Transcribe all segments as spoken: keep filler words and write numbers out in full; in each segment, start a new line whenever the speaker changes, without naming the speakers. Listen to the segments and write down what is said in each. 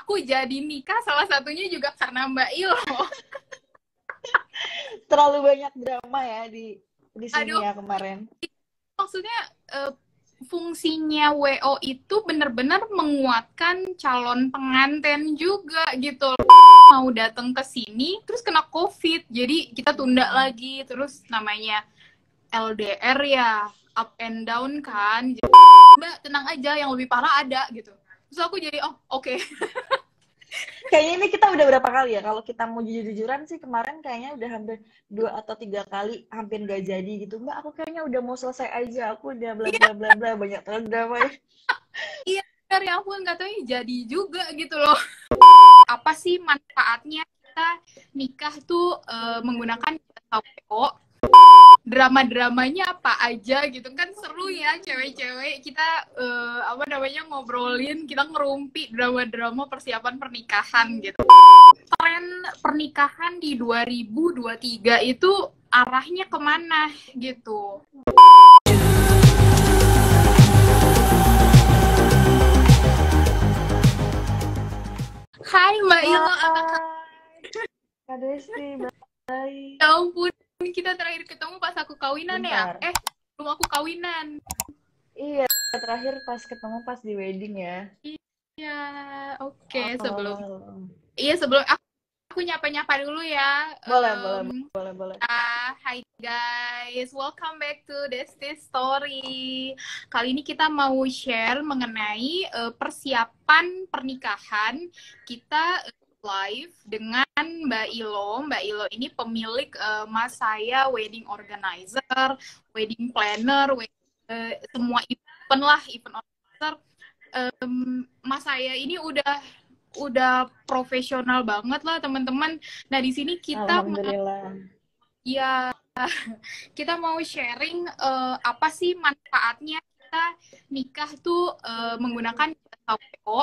aku jadi nikah salah satunya juga karena Mbak Ilo.
Terlalu banyak drama ya di di sini
Aduh,
ya kemarin.
maksudnya eh, fungsinya W O itu benar-benar menguatkan calon pengantin juga gitu. Mau datang ke sini terus kena COVID, jadi kita tunda lagi, terus namanya L D R ya, up and down kan. Jadi, Mbak tenang aja, yang lebih parah ada gitu. Terus aku jadi oh oke. Okay.
Kayaknya ini kita udah berapa kali ya? Kalau kita mau jujur-jujuran sih kemarin kayaknya udah hampir dua atau tiga kali hampir gak jadi gitu. Mbak, aku kayaknya udah mau selesai aja. Aku udah bla bla bla bla banyak banget drama ya.
Iya, dari aku nggak tahu jadi juga gitu loh. Apa sih manfaatnya kita nikah tuh uh, menggunakan jasa W O? Drama-dramanya apa aja gitu kan, seru ya cewek-cewek kita uh, apa namanya ngobrolin, kita ngerumpi drama-drama persiapan pernikahan gitu. Tren pernikahan di dua ribu dua puluh tiga itu arahnya kemana gitu. Hai Mbak Ilo, apa kabar?
Kak Desti, baik.
Ya ampun, kita terakhir ketemu pas aku kawinan
Bentar.
ya? Eh, belum aku kawinan.
Iya, terakhir pas ketemu pas di wedding ya.
Iya, oke. Okay. Sebelum,
Oh.
iya sebelum aku, aku nyapa-nyapa dulu ya.
Boleh, boleh,
Um,
boleh, boleh.
Uh, hi guys, welcome back to Desti Story. Kali ini kita mau share mengenai uh, persiapan pernikahan kita live dengan Mbak Ilo. Mbak Ilo ini pemilik uh, Mas Saya wedding organizer, wedding planner, wedding, uh, semua event lah, event organizer. Um, Mas Saya ini udah udah profesional banget lah teman-teman. Nah di sini kita
Alhamdulillah.
ya kita mau sharing uh, apa sih manfaatnya kita nikah tuh uh, menggunakan jasa W O,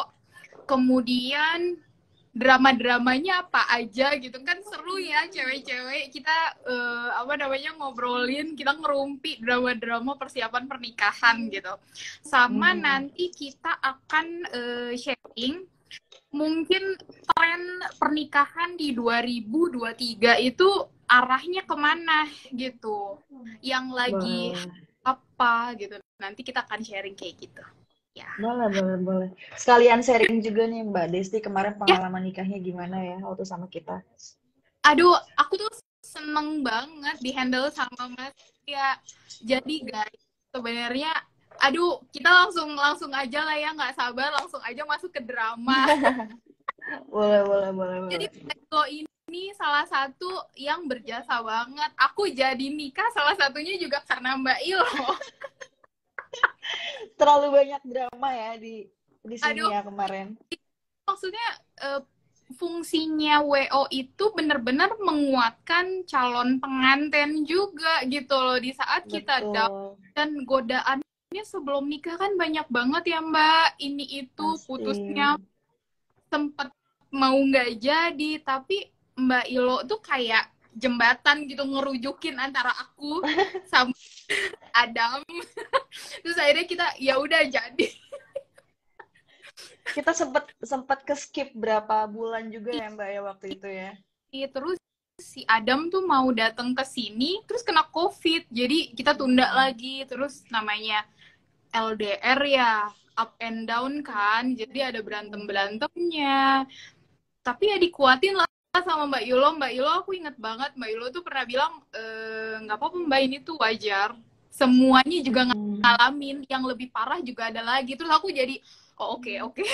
kemudian drama-dramanya apa aja gitu kan, seru ya cewek-cewek kita uh, apa namanya ngobrolin, kita ngerumpi drama-drama persiapan pernikahan gitu. Sama
Hmm.
nanti kita akan uh, sharing mungkin tren pernikahan di dua ribu dua puluh tiga itu arahnya kemana gitu, yang lagi
Boleh.
apa gitu, nanti kita akan sharing kayak gitu ya.
Boleh, boleh, boleh. Sekalian sharing juga nih Mbak Desti, kemarin
Ya,
pengalaman nikahnya gimana ya waktu sama kita.
aduh aku tuh seneng banget di handle sama Mas ya. Jadi guys, sebenarnya aduh kita langsung langsung aja lah ya, nggak sabar langsung aja masuk ke drama.
Boleh, boleh, boleh,
Jadi
boleh.
Eko ini salah satu yang berjasa banget. Aku jadi nikah salah satunya juga karena Mbak Ilo.
Terlalu banyak drama ya di di sini
Aduh,
ya kemarin.
maksudnya uh, fungsinya W O itu benar-benar menguatkan calon pengantin juga gitu loh, di saat kita down
Betul.
dan godaannya sebelum nikah kan banyak banget ya Mbak. Ini itu
Pasti.
putusnya sempet mau nggak jadi, tapi Mbak Ilo tuh kayak jembatan gitu, ngerujukin antara aku sama Adam. Terus akhirnya kita ya udah jadi.
Kita sempat sempat ke skip berapa bulan juga ya Mbak ya waktu itu ya.
Terus si Adam tuh mau datang ke sini terus kena COVID, jadi kita tunda lagi, terus namanya L D R ya, up and down kan, jadi ada berantem berantemnya, tapi ya dikuatin lah sama Mbak Yulo. Mbak Yulo aku inget banget, Mbak Yulo tuh pernah bilang nggak e, apa-apa Mbak, ini tuh wajar, semuanya juga
Hmm.
ngalamin, yang lebih parah juga ada lagi. Terus aku jadi oh oke okay, oke okay.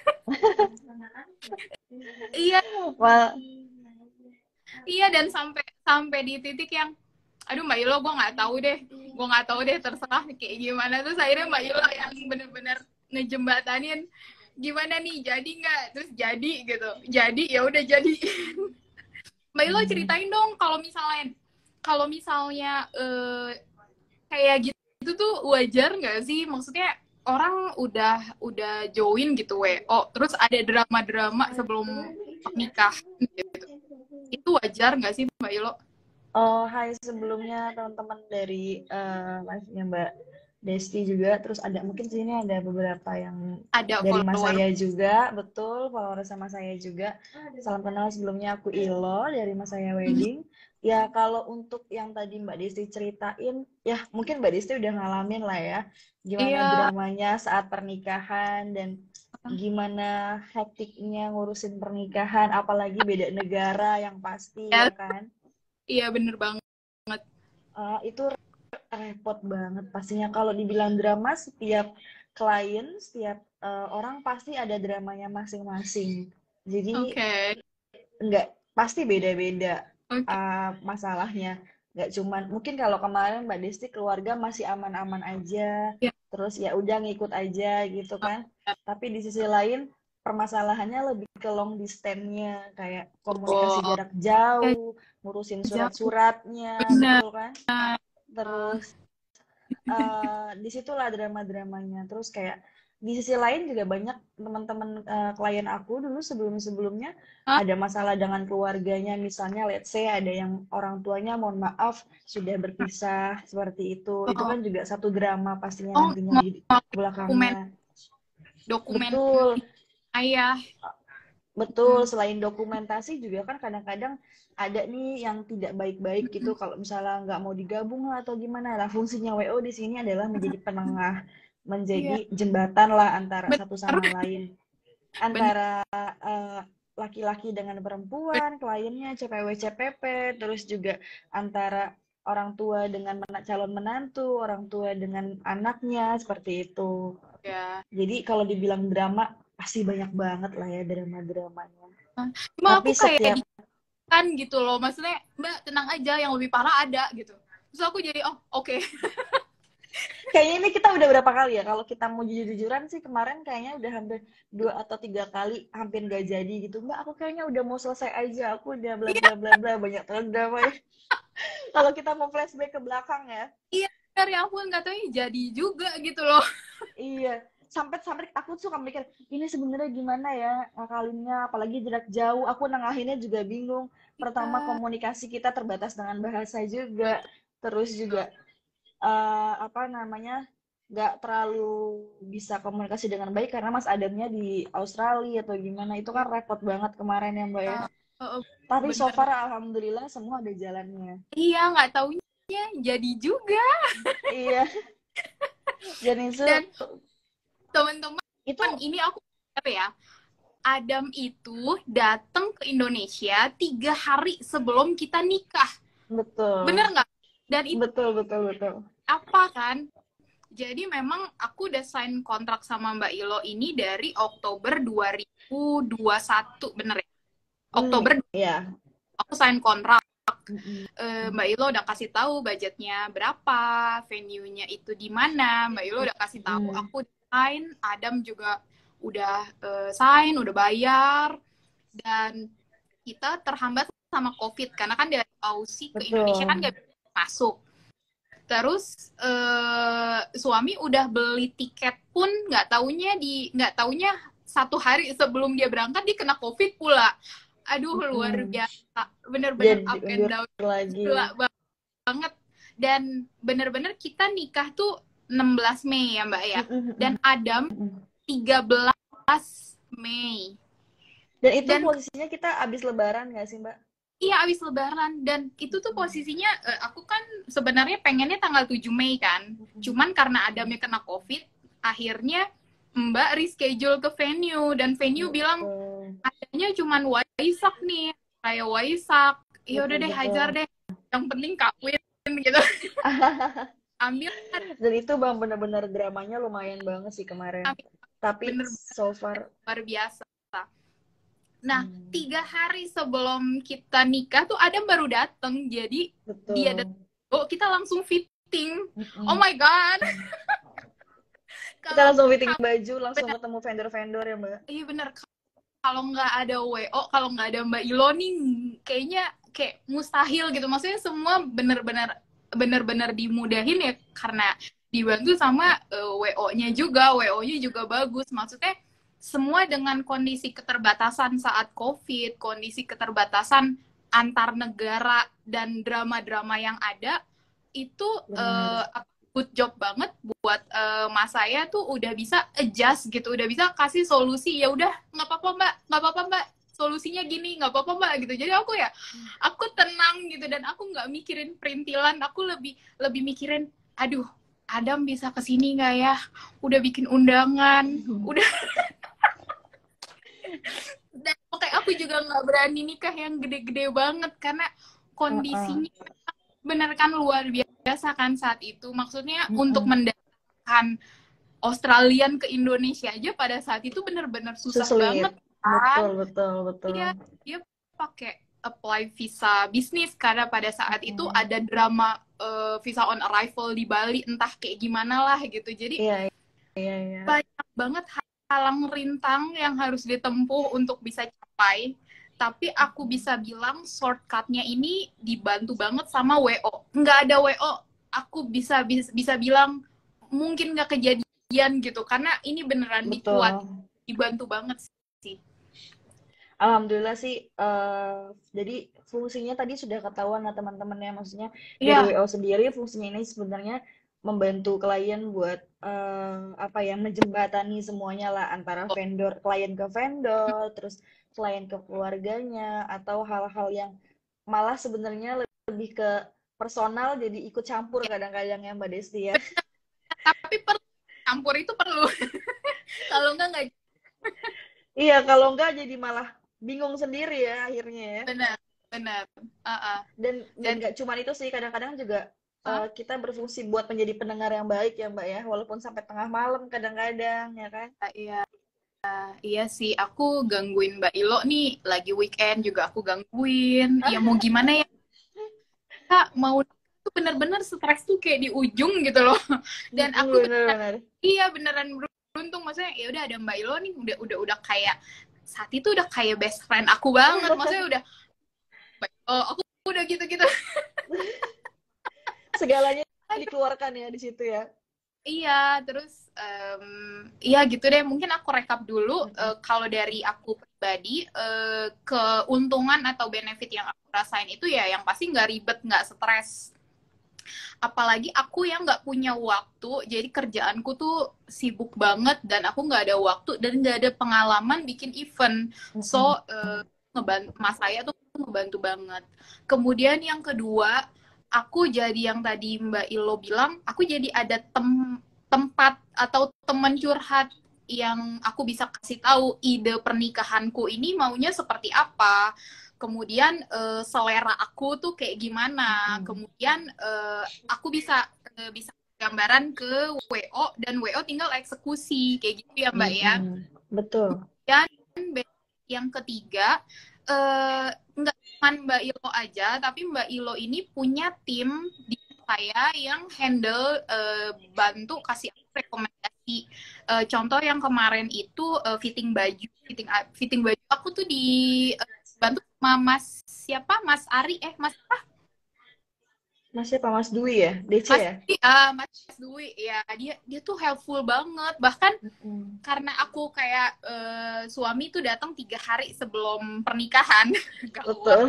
Iya.
Well,
iya, dan sampai sampai di titik yang aduh Mbak Yulo gue nggak tahu deh gue nggak tahu deh terserah kayak gimana. Terus akhirnya Mbak Yulo yang bener-bener ngejembatanin gimana nih, jadi nggak, terus jadi gitu, jadi ya udah jadi. Mbak Yulo ceritain dong kalau misalnya kalau misalnya uh, kayak gitu, itu tuh wajar nggak sih, maksudnya orang udah udah join gitu W O terus ada drama-drama sebelum pernikahan gitu, itu wajar nggak sih Mbak Yulo?
Oh, hai sebelumnya teman-teman dari uh, live-nya Mbak Desti juga, terus ada mungkin sini ada beberapa yang
Ada
dari mas
follower.
saya juga, betul, follower sama saya juga. Salam kenal, sebelumnya aku Ilo dari Mas Saya Wedding. Ya kalau untuk yang tadi Mbak Desti ceritain, ya mungkin Mbak Desti udah ngalamin lah ya, gimana
Iya,
dramanya saat pernikahan dan gimana hektiknya ngurusin pernikahan, apalagi beda negara yang pasti
ya,
ya kan.
iya bener banget.
Eh, itu repot banget pastinya kalau dibilang drama. Setiap klien, setiap uh, orang pasti ada dramanya masing-masing, jadi
Oke,
nggak pasti beda-beda
oke.
uh, masalahnya. Nggak cuman mungkin kalau kemarin Mbak Desti keluarga masih aman-aman aja,
Ya,
terus ya udah ngikut aja gitu kan, tapi di sisi lain permasalahannya lebih ke long distance-nya, kayak komunikasi
oh,
jarak
ya,
jauh, ngurusin
jauh.
surat-suratnya,
Bener.
betul kan. Terus uh, disitulah drama-dramanya. Terus kayak di sisi lain juga banyak teman-teman uh, klien aku dulu sebelum-sebelumnya
Hah?
ada masalah dengan keluarganya. Misalnya let's say ada yang orang tuanya mohon maaf sudah berpisah seperti itu. Itu
Oh,
kan juga satu drama pastinya
oh,
nantinya
mau
di
dokumen
belakangnya.
dokumen
Betul.
ayah.
Betul,
Hmm.
selain dokumentasi juga kan kadang-kadang ada nih yang tidak baik-baik gitu kalau misalnya nggak mau digabung lah atau gimana. Nah, fungsinya W O di sini adalah menjadi penengah,
Iya,
menjadi jembatan lah antara satu sama
bener,
lain.
bener,
Antara eh, laki-laki dengan perempuan, kliennya C P W C P P, terus juga antara orang tua dengan mena- calon menantu, orang tua dengan anaknya, seperti itu.
ya.
Jadi kalau dibilang drama, pasti banyak banget lah ya drama-dramanya.
Cuma
Tapi
aku kayak
setiap
kan gitu loh, maksudnya Mbak tenang aja, yang lebih parah ada gitu. Terus aku jadi oh oke. Okay.
kayaknya ini kita udah berapa kali ya kalau kita mau jujur-jujuran sih, kemarin kayaknya udah hampir dua atau tiga kali hampir gak jadi gitu. Mbak, aku kayaknya udah mau selesai aja, aku udah bla bla bla bla, banyak drama ya. Kalau kita mau flashback ke belakang ya.
Iya, dari aku nggak tahu jadi juga gitu loh.
Iya, sampai sampai aku suka mikir ini sebenarnya gimana ya ngakalinnya, apalagi jarak jauh. Aku nengahinnya juga bingung. Pertama,
Iya,
komunikasi kita terbatas dengan bahasa juga,
betul.
terus juga eh, apa namanya, nggak terlalu bisa komunikasi dengan baik karena Mas Adamnya di Australia atau gimana. Itu kan repot banget kemarin ya Mbak ya.
Oh,
Tapi so
bener.
far alhamdulillah semua ada jalannya.
Iya, nggak taunya jadi juga.
Iya, dan itu
Dan teman-teman
itu
ini aku apa ya? Adam itu datang ke Indonesia tiga hari sebelum kita nikah.
betul,
Bener nggak? Dan itu
betul, betul, betul.
apa kan? Jadi memang aku udah sign kontrak sama Mbak Ilo ini dari Oktober dua ribu dua puluh satu, bener ya?
Hmm,
Oktober
ya.
aku sign kontrak.
Mm-mm.
Eh, Mbak Ilo udah kasih tahu budgetnya berapa, venue-nya itu di mana. Mbak Ilo udah kasih tahu.
Mm.
Aku sign, Adam juga udah eh, sign, udah bayar, dan kita terhambat sama COVID karena kan dari Aussie ke Indonesia kan
Betul.
nggak bisa masuk. Terus eh, suami udah beli tiket pun nggak taunya di nggak taunya satu hari sebelum dia berangkat dia kena COVID pula. Aduh luar
Mm.
biasa, bener-bener
Jadi
up and
undur
down
lagi.
gila banget. Dan bener-bener kita nikah tuh enam belas Mei ya Mbak ya. Dan
Mm-mm.
Adam
Mm-mm.
tiga belas Mei.
Dan itu
Dan
posisinya kita abis lebaran nggak sih, Mbak?
iya, abis lebaran. Dan itu tuh posisinya, eh, aku kan sebenarnya pengennya tanggal tujuh Mei kan. Cuman karena Adamnya kena COVID, akhirnya Mbak reschedule ke venue. Dan venue bilang,
Betul.
adanya cuman Waisak nih. Kayak Waisak. Ya udah
Betul,
deh,
betul.
hajar deh. Yang penting kawin gitu. Ambil,
Dan itu bang bener-bener dramanya lumayan banget sih kemarin.
ambil.
Tapi
Bener-bener
so far,
luar biasa. Nah,
hmm,
tiga hari sebelum kita nikah tuh Adam baru dateng. Jadi dia datang,
betul.
oh kita langsung fitting. Oh
Mm-mm.
my God.
Kita
Kalau
langsung fitting baju, langsung ketemu vendor-vendor ya, Mbak.
iya bener, kalau nggak ada W O, kalau nggak ada Mbak Ilo nih, kayaknya kayak mustahil gitu. Maksudnya semua bener-bener bener-bener dimudahin ya karena dibantu sama uh, W O-nya juga. W O-nya juga bagus. Maksudnya semua dengan kondisi keterbatasan saat COVID, kondisi keterbatasan antar negara dan drama-drama yang ada itu uh,
Benar.
good job banget buat uh, mas saya tuh udah bisa adjust gitu, udah bisa kasih solusi. Ya udah nggak apa-apa mbak, nggak apa-apa mbak, solusinya gini, nggak apa-apa mbak gitu. Jadi aku ya aku tenang gitu, dan aku nggak mikirin perintilan, aku lebih lebih mikirin, aduh Adam bisa kesini nggak ya, udah bikin undangan, udah. Dan kayak aku juga nggak berani nikah yang gede-gede banget karena kondisinya uh -uh. bener kan luar biasa kan saat itu. Maksudnya mm-hmm. untuk mendatangkan Australian ke Indonesia aja pada saat itu bener-bener susah
Susulit.
banget kan.
Betul, betul, betul.
Iya, dia pakai apply visa bisnis karena pada saat mm-hmm. itu ada drama uh, visa on arrival di Bali, entah kayak gimana lah gitu. Jadi
iya, iya, iya.
banyak banget halang rintang yang harus ditempuh untuk bisa capai. Tapi aku bisa bilang shortcut-nya ini dibantu banget sama W O. Nggak ada W O, aku bisa bisa, bisa bilang mungkin nggak kejadian gitu. Karena ini beneran
Betul.
dikuat, dibantu banget sih.
Alhamdulillah sih. Uh, jadi fungsinya tadi sudah ketahuan lah teman-teman ya. Maksudnya
yeah.
dari W O sendiri fungsinya ini sebenarnya membantu klien buat uh, apa ya, menjembatani semuanya lah antara vendor, klien ke vendor, terus klien ke keluarganya, atau hal-hal yang malah sebenarnya lebih ke personal jadi ikut campur kadang-kadang ya Mbak Desti ya.
Tapi perlu campur itu perlu. Kalau enggak enggak.
Iya, kalau enggak jadi malah bingung sendiri ya akhirnya ya.
Benar, benar. Uh-uh.
Dan dan nggak cuma itu sih, kadang-kadang juga uh, kita berfungsi buat menjadi pendengar yang baik ya Mbak ya, walaupun sampai tengah malam kadang-kadang ya kan.
Uh, iya. Uh, iya sih, aku gangguin Mbak Ilo nih, lagi weekend juga aku gangguin. Ya mau gimana ya, Kak, mau itu bener-bener stres tuh kayak di ujung gitu loh. Dan aku
bener, beneran, bener.
iya beneran beruntung, maksudnya ya udah ada Mbak Ilo nih, udah udah udah kayak saat itu udah kayak best friend aku banget, maksudnya udah, oh aku udah gitu-gitu.
Segalanya dikeluarkan ya di situ ya.
Iya, terus um, iya gitu deh. Mungkin aku rekap dulu uh, kalau dari aku pribadi, uh, keuntungan atau benefit yang aku rasain itu ya yang pasti nggak ribet, nggak stres. Apalagi aku yang nggak punya waktu, jadi kerjaanku tuh sibuk banget dan aku nggak ada waktu dan nggak ada pengalaman bikin event. So, uh, ngebantu, mas saya tuh ngebantu banget. Kemudian yang kedua, aku jadi yang tadi Mbak Ilo bilang, aku jadi ada tem tempat atau teman curhat yang aku bisa kasih tahu ide pernikahanku ini maunya seperti apa, kemudian uh, selera aku tuh kayak gimana, hmm. kemudian uh, aku bisa uh, bisa gambaran ke W O dan W O tinggal eksekusi kayak gitu ya Mbak hmm. ya.
Betul.
Dan yang ketiga, uh, nggak cuma Mbak Ilo aja, tapi Mbak Ilo ini punya tim di saya yang handle uh, bantu kasih rekomendasi. Uh, contoh yang kemarin itu uh, fitting baju, fitting fitting baju aku tuh di uh, bantu sama Mas siapa? Mas Ari eh Mas apa?
Mas siapa? Mas Dwi ya? D C
Mas,
ya?
Iya, Mas Dwi ya. Dia dia tuh helpful banget. Bahkan mm-hmm. karena aku kayak uh, suami tuh datang tiga hari sebelum pernikahan.
Betul.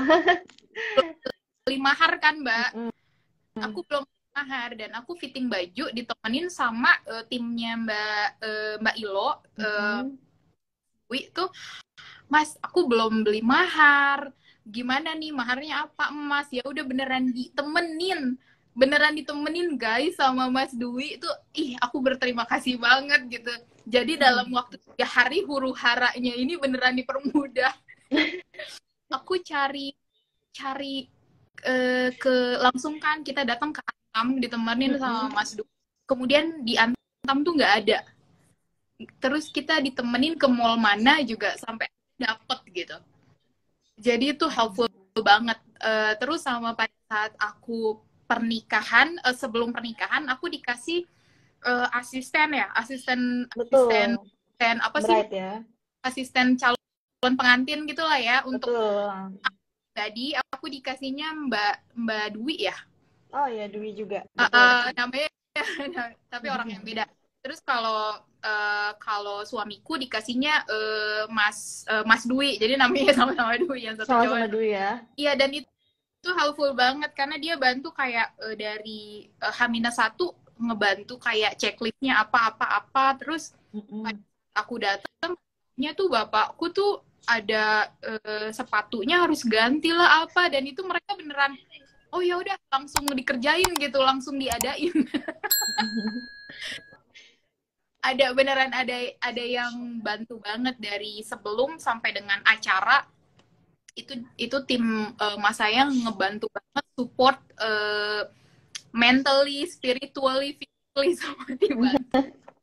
Lima hari kan Mbak.
Mm-hmm.
Aku belum mahar dan aku fitting baju ditemenin sama uh, timnya Mbak uh, Mbak Ilo. Uh, Wi tuh, Mas, aku belum beli mahar. Gimana nih maharnya apa Mas? Ya udah beneran ditemenin, beneran ditemenin guys sama Mas Dwi itu. Ih, aku berterima kasih banget gitu. Jadi dalam waktu tiga hari huru haranya ini beneran dipermudah. Aku cari cari uh, ke langsung kan kita datang ke Antam ditemenin sama Mas Dwi. Kemudian di Antam tuh nggak ada. Terus kita ditemenin ke mall mana juga sampai dapet gitu. Jadi itu helpful banget. Uh, terus sama pada saat aku pernikahan, uh, sebelum pernikahan aku dikasih uh, asisten ya, asisten
Betul.
asisten, asisten apa sih?
Bright, ya.
Asisten calon pengantin gitulah ya. Untuk
Betul.
Tadi aku dikasihnya Mbak Mbak Dwi ya.
Oh ya, Dwi juga.
Uh, uh, namanya tapi orang yang beda. Terus kalau uh, kalau suamiku dikasihnya uh, Mas uh, Mas Dwi, jadi namanya sama-sama Dwi yang satu cowok.
Sama-sama Dwi ya.
Iya, dan itu, itu helpful banget karena dia bantu kayak uh, dari uh, H minus satu ngebantu kayak checklistnya apa-apa-apa. Terus
Mm-mm.
aku datangnya tuh bapakku tuh ada uh, sepatunya harus ganti lah apa, dan itu mereka beneran oh ya udah langsung dikerjain gitu, langsung diadain. Ada beneran ada ada yang bantu banget dari sebelum sampai dengan acara. Itu itu tim uh, mas saya ngebantu banget support uh, mentally, spiritually, physically sama dibantu.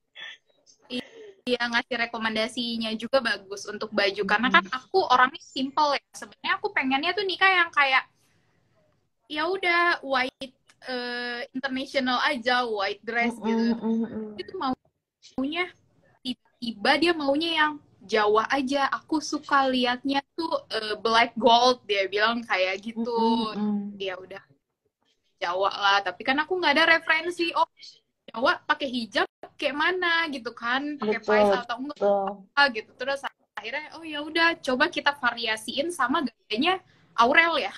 Iya, ngasih rekomendasinya juga bagus untuk baju, karena kan aku orangnya simple ya. Sebenarnya aku pengennya tuh nikah yang kayak ya udah white uh, international aja, white dress gitu. Itu maunya tiba-tiba dia maunya yang Jawa aja. Aku suka liatnya tuh uh, black gold, dia bilang kayak gitu. Ya udah Jawa lah, tapi kan aku nggak ada referensi. Oh, Jawa pakai hijab kayak mana gitu kan, pakai pais atau enggak apa gitu. Terus akhirnya oh ya udah coba kita variasiin sama gayanya Aurel ya.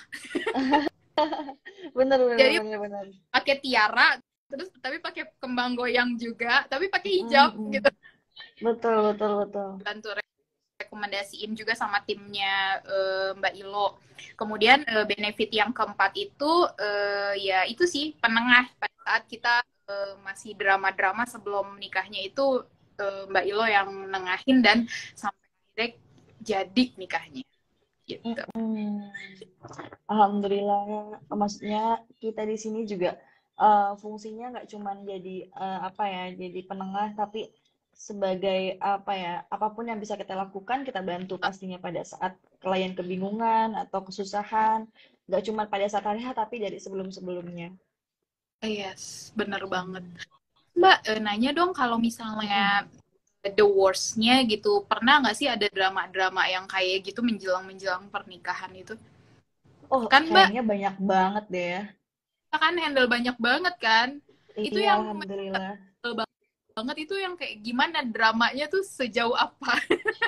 bener bener
Jadi
bener bener.
Pakai tiara, terus tapi pakai kembang goyang juga, tapi pakai hijab mm-hmm. gitu.
Betul betul betul.
Bantu rekomendasiin juga sama timnya uh, Mbak Ilo. Kemudian uh, benefit yang keempat itu uh, ya itu sih penengah pada saat kita uh, masih drama-drama sebelum nikahnya itu uh, Mbak Ilo yang nengahin dan sampai akhirnya jadi nikahnya. Gitu.
Mm-hmm. Alhamdulillah, maksudnya kita di sini juga uh, fungsinya nggak cuma jadi uh, apa ya, jadi penengah, tapi sebagai apa ya, apapun yang bisa kita lakukan kita bantu pastinya pada saat klien kebingungan atau kesusahan, nggak cuma pada saat hari H tapi dari sebelum-sebelumnya.
Yes, bener banget. Mbak, eh, nanya dong kalau misalnya the worst-nya gitu, pernah nggak sih ada drama-drama yang kayak gitu menjelang-menjelang pernikahan itu?
Oh, kan kayaknya Mbak, banyak banget deh ya.
Kita kan handle banyak banget kan.
Iya,
itu yang
alhamdulillah.
banget itu yang kayak gimana dramanya tuh sejauh apa?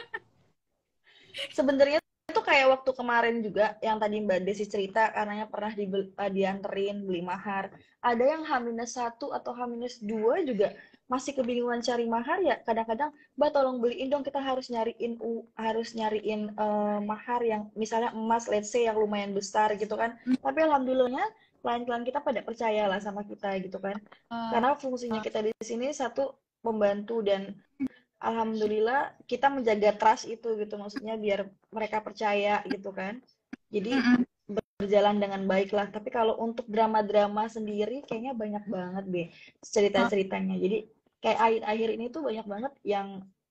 Sebenarnya itu kayak waktu kemarin juga yang tadi Mbak Desi cerita, karenanya pernah di, uh, dianterin beli mahar. Ada yang H minus satu atau H minus dua juga masih kebingungan cari mahar ya. Kadang-kadang Mbak tolong beliin dong, kita harus nyariin uh, harus nyariin uh, mahar yang misalnya emas, let's say yang lumayan besar gitu kan. Hmm. Tapi alhamdulillahnya klien-klien kita pada percaya lah sama kita gitu kan. Uh, Karena fungsinya kita di sini satu membantu, dan alhamdulillah kita menjaga trust itu gitu, maksudnya biar mereka percaya gitu kan. Jadi berjalan dengan baik lah. Tapi kalau untuk drama-drama sendiri kayaknya banyak banget deh cerita-ceritanya. Jadi kayak akhir-akhir ini tuh banyak banget yang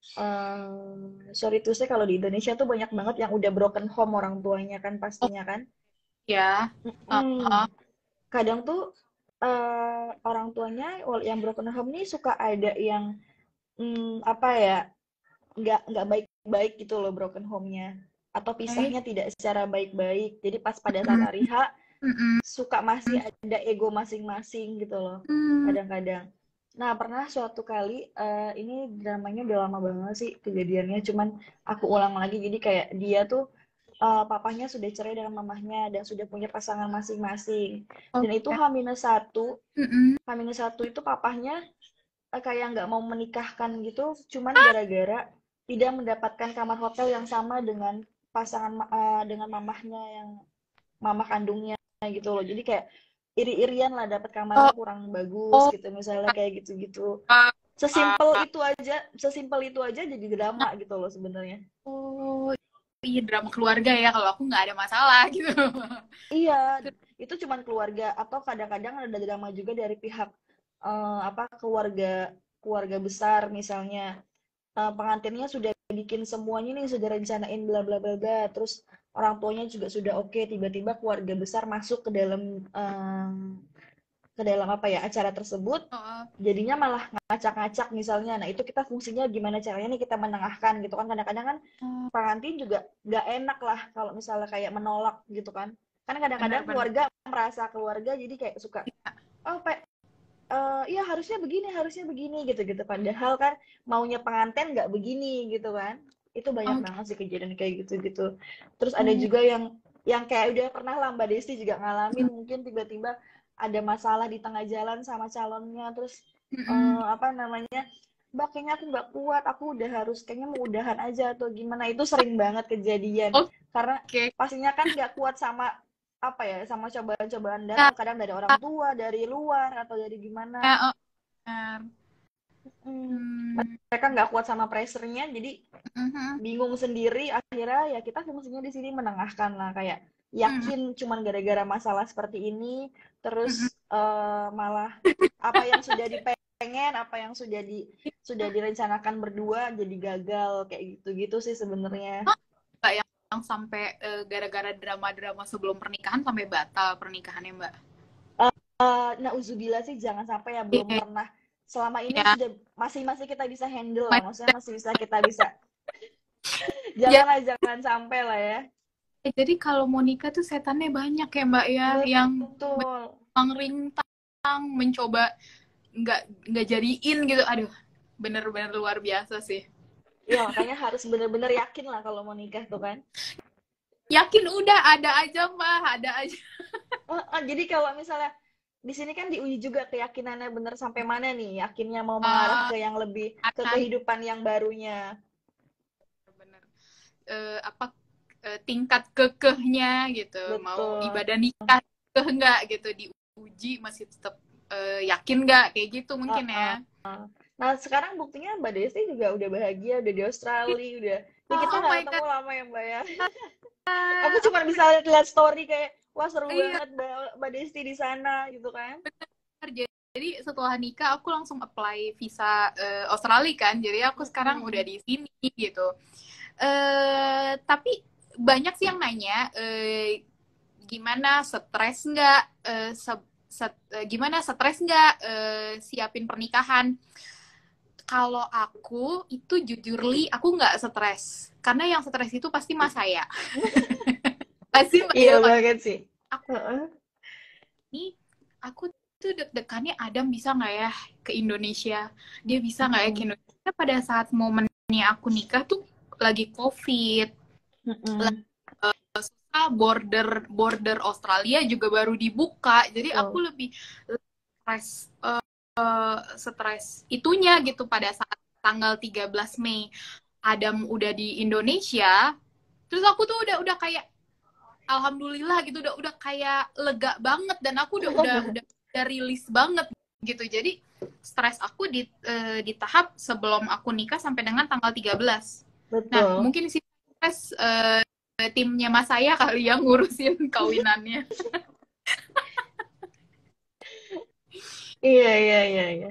um, sorry to say kalau di Indonesia tuh banyak banget yang udah broken home orang tuanya kan pastinya kan.
Ya.
Hmm. Uh-huh. Kadang tuh uh, orang tuanya yang broken home nih suka ada yang Hmm, apa ya, nggak nggak baik-baik gitu loh broken home-nya, atau pisahnya okay. tidak secara baik-baik. Jadi pas pada saat hari H mm-hmm. suka masih ada ego masing-masing gitu loh kadang-kadang. Nah pernah suatu kali uh, ini dramanya udah lama banget sih kejadiannya, cuman aku ulang lagi. Jadi kayak dia tuh uh, papahnya sudah cerai dengan mamahnya dan sudah punya pasangan masing-masing. Okay. Dan itu H minus satu, mm-hmm. H minus satu itu papahnya kayak nggak mau menikahkan gitu, cuman gara-gara tidak mendapatkan kamar hotel yang sama dengan pasangan uh, dengan mamahnya yang mamah kandungnya gitu loh. Jadi kayak iri-irian lah dapat kamarnya kurang bagus gitu misalnya, kayak gitu-gitu. Sesimpel itu aja, sesimpel itu aja jadi drama gitu loh sebenarnya.
Oh iya, drama keluarga ya. Kalau aku nggak ada masalah gitu.
Iya, itu cuman keluarga, atau kadang-kadang ada drama juga dari pihak Uh, apa keluarga keluarga besar misalnya, uh, pengantinnya sudah bikin semuanya nih, sudah rencanain bla bla bla bla, terus orang tuanya juga sudah oke, okay, tiba-tiba keluarga besar masuk ke dalam um, ke dalam apa ya acara tersebut, jadinya malah ngacak-ngacak misalnya. Nah itu kita fungsinya gimana caranya nih kita menengahkan gitu kan. Kadang-kadang kan pengantin juga nggak enak lah kalau misalnya kayak menolak gitu kan. Kan kadang-kadang keluarga merasa keluarga jadi kayak suka oh pak Uh, iya harusnya begini, harusnya begini gitu-gitu. Padahal kan maunya pengantin nggak begini gitu kan. Itu banyak okay. banget sih kejadian kayak gitu-gitu. Terus ada hmm. juga yang yang kayak udah pernah lah Mbak Desi juga ngalamin, hmm. mungkin tiba-tiba ada masalah di tengah jalan sama calonnya, terus
Mm-mm.
eh, apa namanya, Mbak kayaknya aku nggak kuat, aku udah harus kayaknya mau udahan aja atau gimana, itu sering banget kejadian karena
Oke.
pastinya kan nggak kuat sama apa ya, sama cobaan-cobaan
Nah,
datang kadang dari orang tua, dari luar atau dari gimana.
oh, benar.
Hmm,
Hmm.
mereka nggak kuat sama pressure-nya, jadi
Mhm.
bingung sendiri. Akhirnya ya kita fungsinya di sini menengahkan lah, kayak
Mhm.
yakin cuman gara-gara masalah seperti ini,
Mhm.
terus eh, malah apa yang sudah dipengen, apa yang sudah di sudah direncanakan berdua jadi gagal kayak gitu-gitu sih sebenarnya.
Mbak yang, yang sampai eh, gara-gara drama-drama sebelum pernikahan sampai batal pernikahannya Mbak.
Uh, nauzubillah sih jangan sampai ya, belum
Iya,
pernah. Selama ini
ya.
sudah masih masih kita bisa handle lah, maksudnya
Mas-
masih bisa kita bisa.
Ya,
Janganlah jangan sampai lah ya.
jadi kalau mau nikah tuh setannya banyak ya Mbak ya, yang
Betul.
bang rintang mencoba nggak nggak jadiin gitu. Aduh, bener-bener luar biasa sih.
Ya makanya harus bener-bener yakin lah kalau mau nikah tuh kan.
Yakin udah ada aja Mbak, ada aja.
Oh, oh, jadi kalau misalnya di sini kan diuji juga keyakinannya bener sampai mana nih, yakinnya mau mengarah
Uh,
ke yang lebih, ke
akan
kehidupan yang barunya.
bener eh, apa eh, tingkat kekehnya gitu, mau
Betul.
ibadah nikah kekeh nggak gitu, diuji masih tetap eh, yakin nggak kayak gitu
Uh,
mungkin
uh.
ya.
Nah sekarang buktinya Mbak Desti juga udah bahagia, udah di Australia, udah. Ya
Oh,
kita
oh
nggak
my
ketemu
god.
lama ya Mbak ya. Aku cuma bisa lihat story kayak, wah seru
Iya,
banget Mbak, Mbak Desti di sana gitu kan.
bener. Jadi setelah nikah aku langsung apply visa eh, Australia kan. Jadi aku sekarang udah
Mm-mm.
di sini gitu. Eh tapi banyak sih yang nanya eh, gimana stres nggak eh, se- se- eh, gimana stres nggak eh, siapin pernikahan. Kalau aku itu jujur li aku nggak stres karena yang stres itu pasti mas saya. Pasti Mbak
Iya
Il,
banget sih.
aku
Heeh.
nih aku tuh deg-degannya Adam bisa nggak ya ke Indonesia, dia bisa nggak ya ke
Mm-mm.
Indonesia pada saat momennya aku nikah tuh lagi COVID,
Mm-mm.
lah border border Australia juga baru dibuka, jadi aku
Betul.
lebih stres uh, stres itunya gitu pada saat tanggal tiga belas Mei Adam udah di Indonesia, terus aku tuh udah udah kayak alhamdulillah gitu, udah udah kayak lega banget dan aku udah udah udah, udah rilis banget gitu. Jadi stres aku di eh, di tahap sebelum aku nikah sampai dengan tanggal tiga belas. Nah,
Betul.
mungkin si stres eh, timnya mas saya kali yang ngurusin kawinannya.
Iya, iya, iya, iya.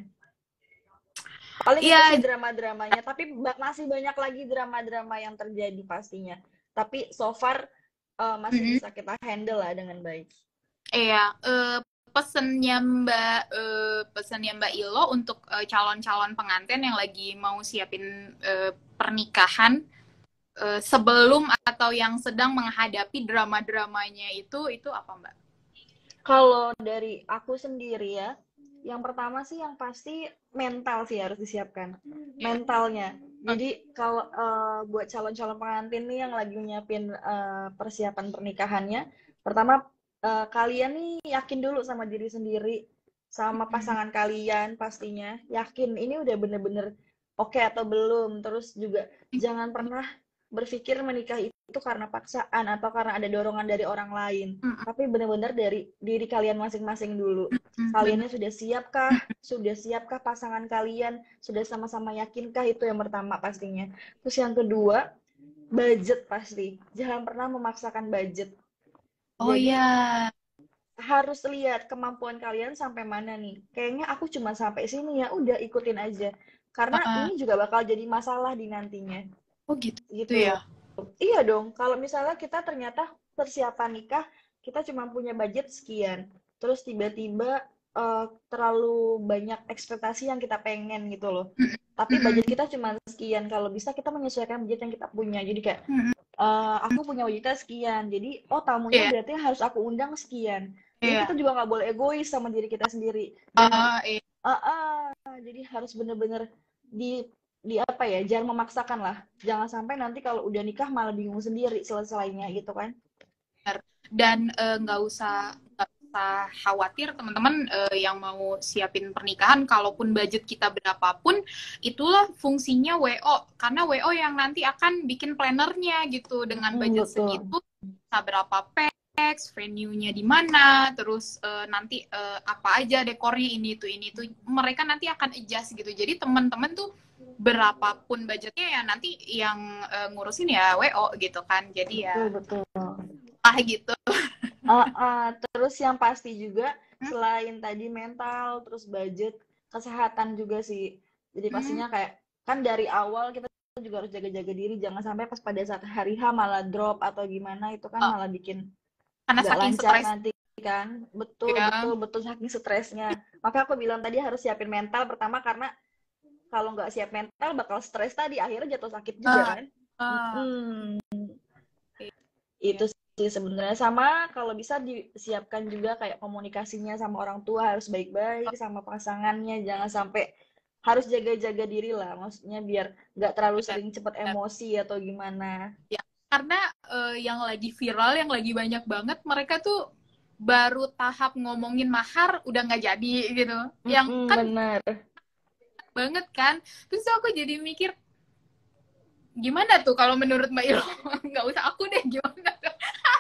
Paling itu sih
Iya,
drama-dramanya, tapi ba- masih banyak lagi drama-drama yang terjadi pastinya. Tapi so far uh, masih
mm-mm.
bisa kita handle lah dengan baik.
Iya, eh, pesennya Mbak eh, pesennya Mbak Ilo untuk eh, calon-calon pengantin yang lagi mau siapin eh, pernikahan eh, sebelum atau yang sedang menghadapi drama-dramanya itu itu apa Mbak?
Kalau dari aku sendiri ya, yang pertama sih yang pasti mental sih harus disiapkan.
Iya.
Mentalnya.
Oke.
Jadi kalau uh, buat calon-calon pengantin nih yang lagi nyiapin uh, persiapan pernikahannya, pertama uh, kalian nih yakin dulu sama diri sendiri, sama
Mm-mm.
pasangan kalian pastinya. Yakin ini udah bener-bener oke okay atau belum. Terus juga jangan pernah berpikir menikah itu karena paksaan atau karena ada dorongan dari orang lain,
Mm-mm.
tapi benar-benar dari diri kalian masing-masing dulu.
Mm-mm. Bener.
Kaliannya sudah siapkah? Sudah siapkah pasangan kalian? Sudah sama-sama yakinkah? Itu yang pertama pastinya. Terus yang kedua, budget pasti. Jangan pernah memaksakan budget.
Oh
Jadi
ya.
harus lihat kemampuan kalian sampai mana nih. Kayaknya aku cuma sampai sini ya, udah ikutin aja. Karena
Uh,
ini juga bakal jadi masalah di nantinya.
oh gitu
Gitu.
ya.
Iya dong, kalau misalnya kita ternyata persiapan nikah, kita cuma punya budget sekian, terus tiba-tiba eh, terlalu banyak ekspektasi yang kita pengen gitu loh. Tapi
Mm-mm.
budget kita cuma sekian, kalau bisa kita menyesuaikan budget yang kita punya. Jadi kayak,
Mm-mm.
eh, aku punya budgetnya sekian, jadi oh tamunya
Iya,
berarti harus aku undang sekian. Jadi kita
iya.
juga nggak boleh egois sama diri kita sendiri. Dan
Ah, iya.
ah, ah, jadi harus bener-bener di di apa ya, jangan memaksakan lah, jangan sampai nanti kalau udah nikah malah bingung sendiri selesainya gitu kan.
Bener. Dan eh, nggak usah usah khawatir teman-teman uh, yang mau siapin pernikahan, kalaupun budget kita berapapun, itulah fungsinya W O, karena W O yang nanti akan bikin plannernya gitu, dengan
Hmm,
budget
betul.
segitu, bisa berapa packs, venue-nya di mana, terus uh, nanti uh, apa aja dekornya ini tuh ini tuh, mereka nanti akan adjust gitu. Jadi teman-teman tuh berapapun budgetnya ya nanti yang uh, ngurusin ya W O gitu kan. Jadi ya
Betul, betul.
ah gitu.
Uh, uh, terus yang pasti juga
Hmm?
selain tadi mental, terus budget, kesehatan juga sih. Jadi
Hmm.
pastinya kayak kan dari awal kita juga harus jaga-jaga diri, jangan sampai pas pada saat hari H malah drop atau gimana, itu kan
Oh,
malah bikin
karena
nggak
saking
lancar
stres
nanti kan. Betul,
ya.
betul, betul, saking stresnya. Maka aku bilang tadi harus siapin mental pertama, karena kalau nggak siap mental bakal stres tadi, akhirnya jatuh sakit juga
Ah,
kan.
ah,
Hmm,
iya.
itu sih sebenarnya. Sama kalau bisa disiapkan juga kayak komunikasinya sama orang tua harus baik-baik, sama pasangannya, jangan sampai harus jaga-jaga diri lah, maksudnya biar nggak terlalu
Benar,
sering cepet
benar.
emosi atau gimana.
Ya, karena eh, yang lagi viral, yang lagi banyak banget, mereka tuh baru tahap ngomongin mahar udah nggak jadi gitu. Yang
Mm-mm,
kan
bener.
banget kan. Terus aku jadi mikir, gimana tuh kalau menurut Mbak Ilo? Nggak usah aku deh, gimana tuh?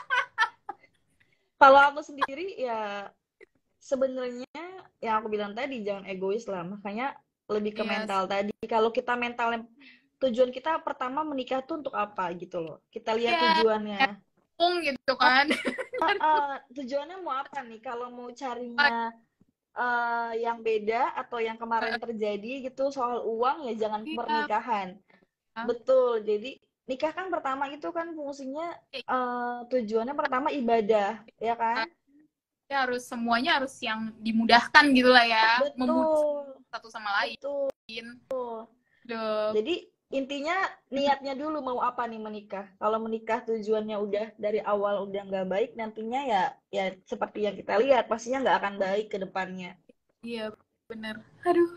Kalau aku sendiri ya sebenarnya yang aku bilang tadi, jangan egois lah, makanya lebih ke
Yes.
mental tadi. Kalau kita mentalnya, tujuan kita pertama menikah tuh untuk apa gitu loh, kita lihat
Ya,
tujuannya.
nyambung gitu kan.
Uh, uh, tujuannya mau apa nih? Kalau mau carinya uh, yang beda atau yang kemarin terjadi gitu soal uang, ya jangan
Iya.
pernikahan. Betul. Jadi nikah kan pertama itu kan fungsinya, uh, tujuannya pertama ibadah, ya kan?
Ya, harus semuanya harus yang dimudahkan gitu lah ya, memudahkan
Betul,
satu sama lain.
betul.
Duh.
Jadi intinya niatnya dulu mau apa nih menikah. Kalau menikah tujuannya udah dari awal udah nggak baik, nantinya ya ya seperti yang kita lihat, pastinya nggak akan baik ke depannya.
Iya, bener. Aduh.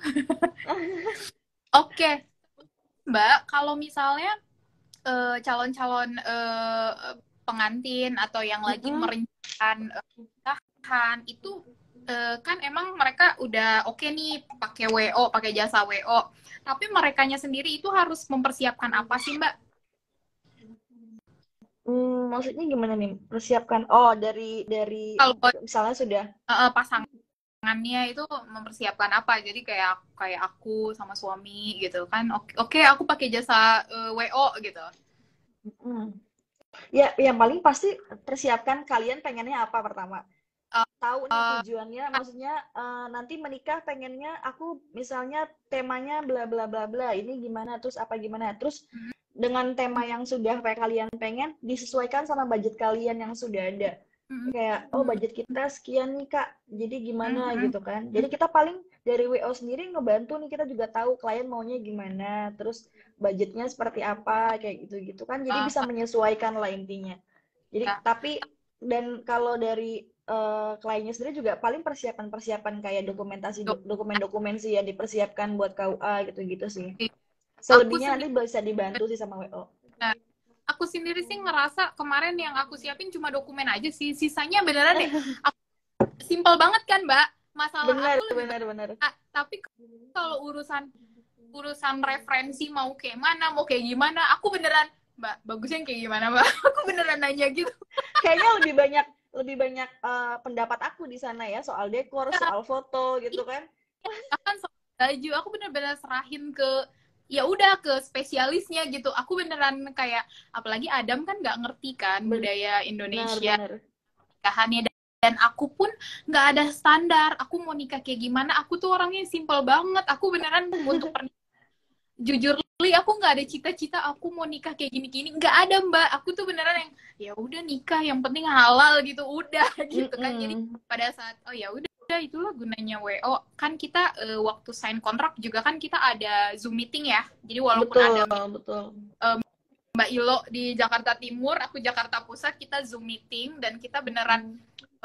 Oke, Mbak, kalau misalnya eh, calon-calon eh, pengantin atau yang lagi
Mm-mm.
merencanakan eh, pernikahan itu eh, kan emang mereka udah oke nih pakai W O, pakai jasa W O. Tapi merekanya sendiri itu harus mempersiapkan apa sih, Mbak?
Hmm, maksudnya gimana nih? Persiapkan. Oh, dari dari
Kalau
misalnya sudah.
eh, pasangannya itu mempersiapkan apa? Jadi kayak kayak aku sama suami gitu kan. Oke, oke aku pakai jasa eh, W O gitu.
Hmm. Ya, yang paling pasti persiapkan kalian pengennya apa pertama. Tahu nih tujuannya, maksudnya uh, nanti menikah pengennya aku misalnya temanya bla bla bla bla, ini gimana, terus apa gimana, terus dengan tema yang sudah kayak kalian pengen disesuaikan sama budget kalian yang sudah ada, kayak oh budget kita sekian nih kak, jadi gimana gitu kan. Jadi kita paling dari W O sendiri ngebantu nih, kita juga tahu klien maunya gimana, terus budgetnya seperti apa, kayak gitu-gitu kan, jadi bisa menyesuaikan lah intinya. Jadi tapi dan kalau dari uh, kliennya sendiri juga paling persiapan-persiapan kayak dokumentasi, dokumen-dokumen sih yang dipersiapkan buat K U A gitu-gitu sih.
Aku
Selebihnya nanti
sendiri,
bisa dibantu sih sama W O.
aku sendiri sih ngerasa kemarin yang aku siapin cuma dokumen aja sih, sisanya beneran deh. Aku, simple banget kan, Mbak? Masalah
Benar,
aku lebih
benar, benar.
banyak. Tapi kalau urusan urusan referensi mau kayak mana, mau kayak gimana, aku beneran, Mbak, bagusnya kayak gimana, Mbak? Aku beneran nanya gitu.
Kayaknya lebih banyak lebih banyak uh, pendapat aku di sana ya, soal dekor, soal foto gitu kan.
Bahkan soal baju, aku bener-bener serahin ke ya udah ke spesialisnya gitu. Aku beneran kayak, apalagi Adam kan nggak ngerti kan budaya
Benar,
Indonesia
benar.
nikahannya, dan aku pun nggak ada standar. Aku mau nikah kayak gimana? Aku tuh orangnya simple banget. Aku beneran untuk pernikahan, jujur li aku nggak ada cita-cita aku mau nikah kayak gini-gini, nggak ada Mbak. Aku tuh beneran yang ya udah nikah yang penting halal gitu udah gitu kan. Jadi
Mm-mm.
pada saat oh ya udah itulah gunanya W O kan, kita uh, waktu sign kontrak juga kan kita ada Zoom meeting ya. Jadi walaupun
Betul,
ada
betul.
um, Mbak Ilo di Jakarta Timur, aku Jakarta Pusat, kita Zoom meeting dan kita beneran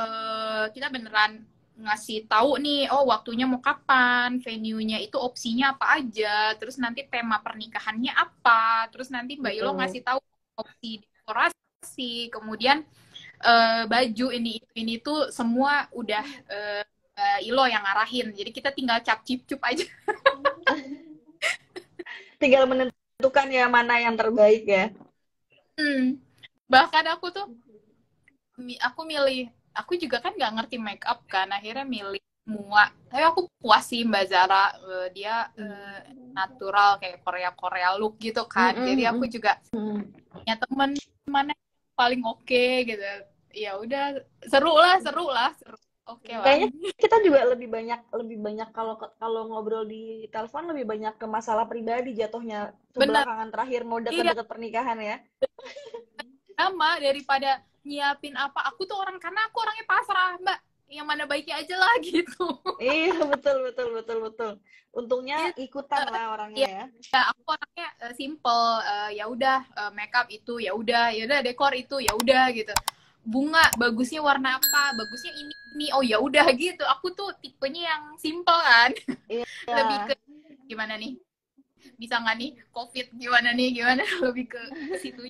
uh, kita beneran ngasih tahu nih, oh waktunya mau kapan, venue-nya itu opsinya apa aja, terus nanti tema pernikahannya apa, terus nanti Mbak Ilo
Betul.
ngasih tahu opsi dekorasi, kemudian uh, baju ini itu ini tuh semua udah uh, uh, Ilo yang ngarahin. Jadi kita tinggal cap cip cup aja.
Tinggal menentukan ya mana yang terbaik ya.
Hmm. Bahkan aku tuh aku milih, aku juga kan nggak ngerti make up kan, akhirnya milih semua. Tapi aku puas sih Mbak Zara, uh, dia uh, natural kayak Korea Korea look gitu kan. Jadi aku juga punya temen mana yang paling oke okay, gitu. Ya udah seru lah, seru lah, seru. Oke okay lah.
Kayaknya kita juga lebih banyak lebih banyak kalau kalau ngobrol di telepon lebih banyak ke masalah pribadi jatuhnya kebelakangan terakhir mau deket-deket iya. Pernikahan ya.
Sama daripada nyiapin apa, aku tuh orang karena aku orangnya pasrah Mbak, yang mana baiknya aja lah gitu.
Iya betul betul betul betul. Untungnya ikutan lah orangnya ya.
Ya aku orangnya uh, simple, uh, ya udah uh, makeup itu ya udah, ya udah dekor itu ya udah gitu. Bunga bagusnya warna apa, bagusnya ini ini oh ya udah gitu. Aku tuh tipenya yang simple kan.
Iya.
Lebih ke gimana nih? Bisa nggak nih COVID gimana nih gimana lebih ke situ.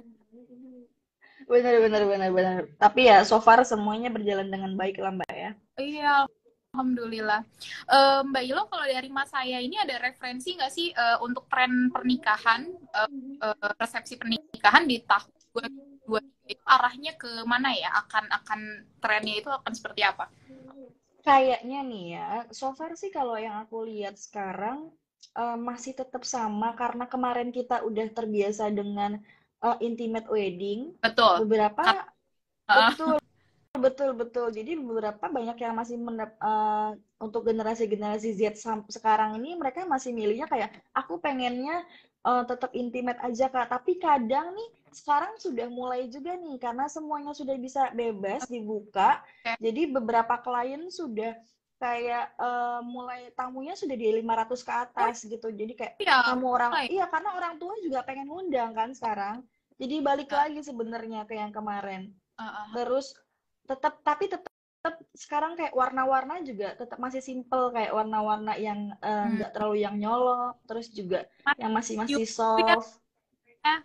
Benar benar benar benar. Tapi ya so far semuanya berjalan dengan baik lah Mbak ya.
Iya, alhamdulillah. Uh, Mbak Ilo kalau dari Mas saya ini ada referensi nggak sih uh, untuk tren pernikahan, uh, uh, resepsi pernikahan di tahun dua ribu dua puluh dua itu arahnya ke mana ya? Akan akan trennya itu akan seperti apa?
Kayaknya nih ya, so far sih kalau yang aku lihat sekarang uh, masih tetap sama karena kemarin kita udah terbiasa dengan uh, intimate wedding.
Betul.
Beberapa
Uh.
betul betul betul. Jadi beberapa banyak yang masih mendap, uh, untuk generasi-generasi Z sekarang ini mereka masih milihnya kayak aku pengennya uh, tetap intimate aja Kak. Tapi kadang nih sekarang sudah mulai juga nih karena semuanya sudah bisa bebas dibuka. Okay. Jadi beberapa klien sudah kayak uh, mulai tamunya sudah di lima ratus ke atas gitu. Jadi kayak ya, tamu orang mulai. Iya karena orang tua juga pengen ngundang kan sekarang. Jadi balik uh. lagi sebenarnya ke yang kemarin. Uh, uh. Terus tetap tapi tetap sekarang kayak warna-warna juga tetap masih simple kayak warna-warna yang nggak uh, hmm. terlalu yang nyolok, terus juga yang masih masih soft. Ya.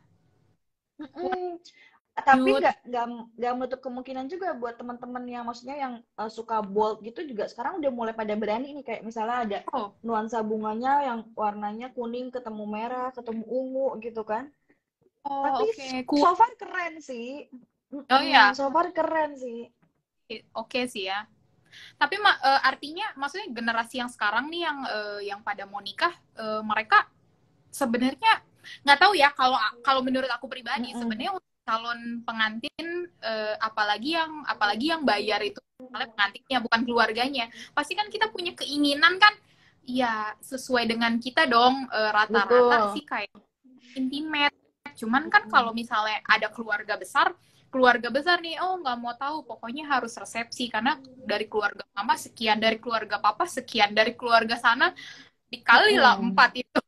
Mm-mm. Tapi nggak nggak nggak menutup kemungkinan juga buat teman-teman yang maksudnya yang uh, suka bold gitu juga sekarang udah mulai pada berani nih kayak misalnya ada oh. nuansa bunganya yang warnanya kuning ketemu merah ketemu ungu gitu kan. Oh, tapi okay. Cool. So far keren sih.
Oh iya.
So far keren sih.
Oke okay sih ya. Tapi uh, artinya maksudnya generasi yang sekarang nih yang uh, yang pada mau nikah uh, mereka sebenarnya nggak tahu ya kalau kalau menurut aku pribadi mm-hmm. sebenarnya calon pengantin uh, apalagi yang apalagi yang bayar itu misalnya pengantinnya bukan keluarganya pasti kan kita punya keinginan kan ya sesuai dengan kita dong uh, rata-rata sih kayak intimate. Cuman kan kalau misalnya ada keluarga besar keluarga besar nih, oh nggak mau tahu, pokoknya harus resepsi karena dari keluarga mama sekian, dari keluarga papa sekian, dari keluarga sana dikali lah hmm. empat itu.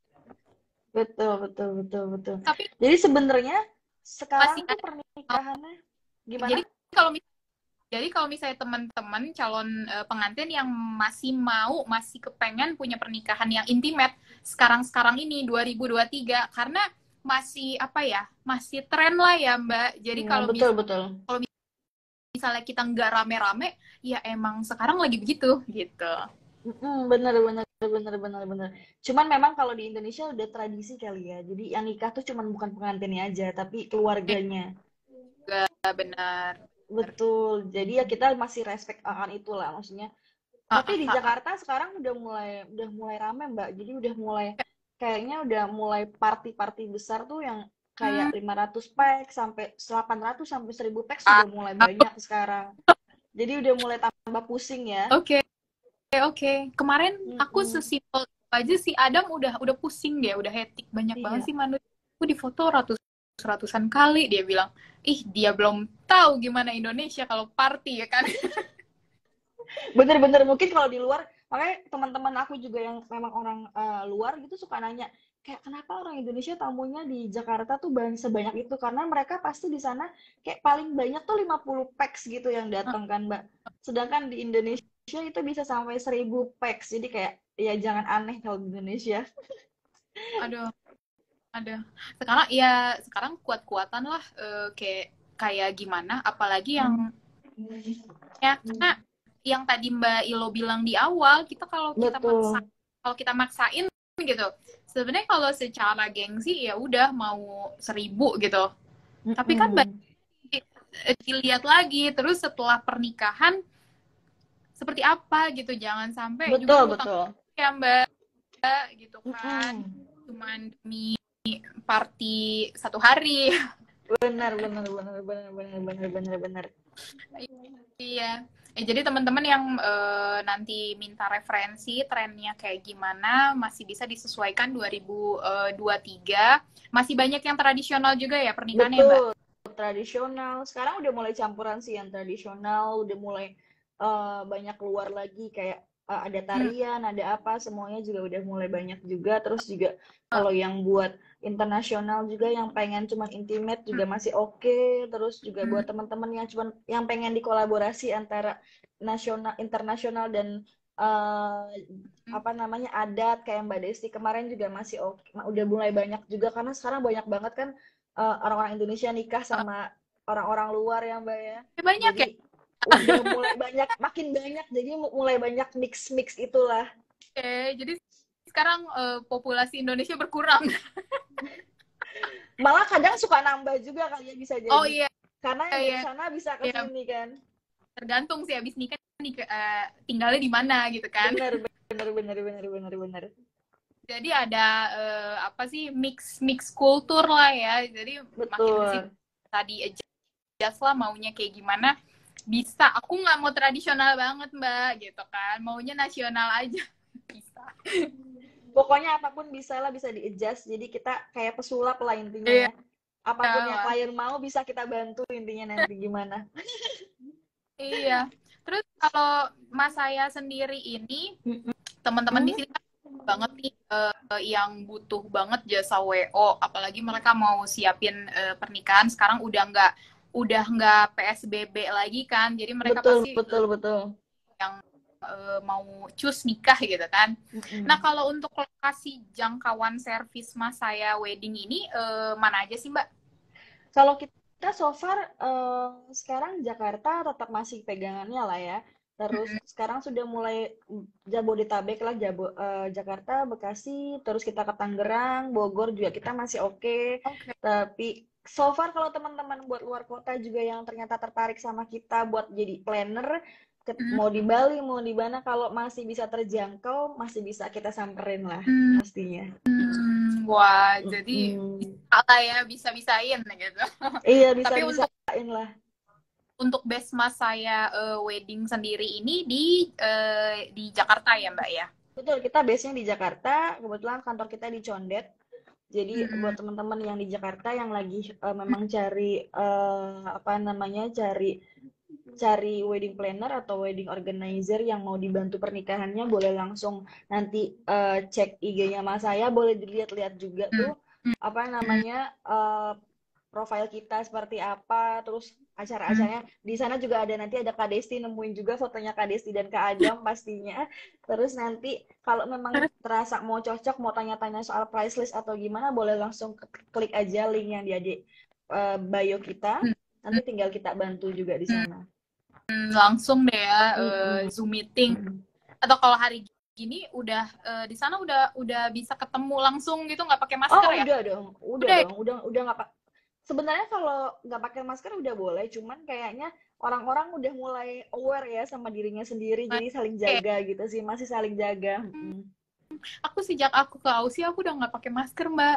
Betul betul betul betul. Tapi jadi sebenarnya sekarang tuh pernikahannya gimana?
Jadi kalau jadi kalau misalnya teman-teman calon uh, pengantin yang masih mau, masih kepengen punya pernikahan yang intimate sekarang-sekarang ini dua ribu dua puluh tiga karena masih apa ya masih tren lah ya Mbak jadi ya, kalau
betul
misal,
betul
kalau misalnya kita nggak rame-rame ya emang sekarang lagi begitu gitu
mm, bener bener bener bener bener cuman memang kalau di Indonesia udah tradisi kali ya jadi yang nikah tuh cuman bukan pengantinnya aja tapi keluarganya
nggak benar
betul jadi ya kita masih respect akan itulah maksudnya uh, tapi uh, di Jakarta uh, sekarang udah mulai udah mulai rame Mbak jadi udah mulai kayaknya udah mulai party-party besar tuh yang kayak hmm. lima ratus pack sampai delapan ratus sampai seribu pack sudah mulai banyak sekarang. Jadi udah mulai tambah pusing ya.
Oke. Okay. Oke, okay, oke. Okay. Kemarin mm-hmm. aku sesimpel aja si Adam udah udah pusing dia, udah hectic banyak iya. banget sih manusia. Aku di foto ratus ratusan kali dia bilang, "Ih, dia belum tahu gimana Indonesia kalau party ya kan."
Bener-bener mungkin kalau di luar makanya teman-teman aku juga yang memang orang uh, luar gitu suka nanya kayak kenapa orang Indonesia tamunya di Jakarta tuh banyak sebanyak itu karena mereka pasti di sana kayak paling banyak tuh lima puluh packs gitu yang datang kan Mbak sedangkan di Indonesia itu bisa sampai seribu packs jadi kayak ya jangan aneh kalau di Indonesia.
Aduh ada sekarang ya sekarang kuat-kuatan lah uh, kayak kayak gimana apalagi yang Ya, karena yang tadi Mbak Ilo bilang di awal, kita kalau kita maksa,
Betul.
kalau kita maksain gitu, sebenarnya kalau secara gengsi ya udah mau seribu gitu. Tapi kan
Mm-mm.
dilihat lagi, terus setelah pernikahan seperti apa gitu, jangan sampai juga
Betul,
ngutang
betul.
ya Mbak gitu kan,
Mm-mm.
cuman demi party satu hari.
Benar, benar, benar, benar, benar, benar, benar, benar.
Iya. Eh, jadi teman-teman yang eh, nanti minta referensi trennya kayak gimana masih bisa disesuaikan dua ribu dua puluh tiga. Masih banyak yang tradisional juga ya pernikahannya, Mbak?
Betul, tradisional. Sekarang udah mulai campuran sih yang tradisional, udah mulai uh, banyak keluar lagi kayak uh, ada
Hmm.
tarian, ada apa, semuanya juga udah mulai banyak juga. Terus juga kalau yang buat internasional juga yang pengen cuman intimate juga masih oke. Terus juga buat teman-teman yang cuman yang pengen dikolaborasi antara nasional, internasional dan uh, apa namanya adat kayak Mbak Desti kemarin juga masih oke, udah mulai banyak juga karena sekarang banyak banget kan uh, orang-orang Indonesia nikah sama orang-orang luar ya Mbak ya.
Banyak
Jadi
ya?
udah mulai banyak, makin banyak, jadi mulai banyak mix-mix itulah.
Oke, jadi sekarang eh, populasi Indonesia berkurang.
Malah kadang suka nambah juga kali ya bisa
Oh
jadi.
iya,
Karena yang dari
iya,
sana bisa ke
iya.
sini kan.
Tergantung sih abis nikah nih, eh, tinggalnya di mana gitu kan.
Bener, bener, bener, bener, bener, bener.
Jadi ada eh, apa sih mix mix kultur lah ya. Jadi makin kesini
Betul.
tadi adjust lah maunya kayak gimana. Bisa, aku nggak mau tradisional banget Mbak gitu kan. Maunya nasional aja. Bisa.
Pokoknya apapun bisa lah, bisa di-adjust. Jadi kita kayak pesulap lah intinya
Iya
ya. Apapun yang
lah.
klien mau bisa kita bantu intinya nanti gimana.
Iya. Terus kalau Mas saya sendiri ini teman-teman di
Mm-mm.
sini kan banget nih eh, yang butuh banget jasa W O, apalagi mereka mau siapin eh, pernikahan sekarang udah nggak udah nggak P S B B lagi kan, jadi mereka
Betul,
pasti
betul, betul.
yang eh, mau cus nikah gitu kan. Nah
Mm-mm.
kalau untuk lokasi jangkauan servis Mas saya wedding ini eh, mana aja sih Mbak?
Kalau kita so far eh, sekarang Jakarta tetap masih pegangannya lah ya. Terus
Mm-mm.
sekarang sudah mulai Jabodetabek lah, Jabo, eh, Jakarta, Bekasi, terus kita ke Tangerang, Bogor juga kita masih oke.
Oke.
Tapi so far kalau teman-teman buat luar kota juga yang ternyata tertarik sama kita buat jadi planner, ke-
Mm.
mau di Bali, mau di mana, kalau masih bisa terjangkau, masih bisa kita samperin lah
Hmm,
pastinya.
wah, jadi
Mm-mm.
bisa lah ya, bisa-bisain gitu.
Iya,
Tapi untuk
bisa-bisain lah.
untuk base mas saya eh, wedding sendiri ini di eh, di Jakarta ya Mbak ya.
Betul, kita base-nya di Jakarta. Kebetulan kantor kita di Condet. Jadi
Hmm.
buat teman-teman yang di Jakarta yang lagi uh, memang cari uh, apa namanya, cari cari wedding planner atau wedding organizer yang mau dibantu pernikahannya, boleh langsung nanti uh, cek I G-nya Mas saya, boleh dilihat-lihat juga
Hmm.
tuh apa namanya uh, profil kita seperti apa, terus
Hmm.
acara-acaranya di sana juga ada, nanti ada Kak Desti, nemuin juga fotonya Kak Desti dan Kak Adam pastinya. Terus nanti kalau memang terasa mau cocok, mau tanya-tanya soal price list atau gimana, boleh langsung klik aja link yang di adik uh, bio kita.
Hmm.
Nanti tinggal kita bantu juga di sana.
Hmm. Langsung deh ya eh,
Mm-mm.
Zoom meeting atau kalau hari gini udah eh, di sana udah udah bisa ketemu langsung gitu nggak pakai
Oh,
masker ya?
udah dong, udah
Udah ya?
dong, udah udah nggak pak. Sebenarnya kalau nggak pakai masker udah boleh, cuman kayaknya orang-orang udah mulai aware ya sama dirinya sendiri, jadi saling
Oke.
jaga gitu sih, masih saling jaga.
Hmm.
Mm.
Aku sejak aku ke Aussie aku udah nggak pakai masker Mbak.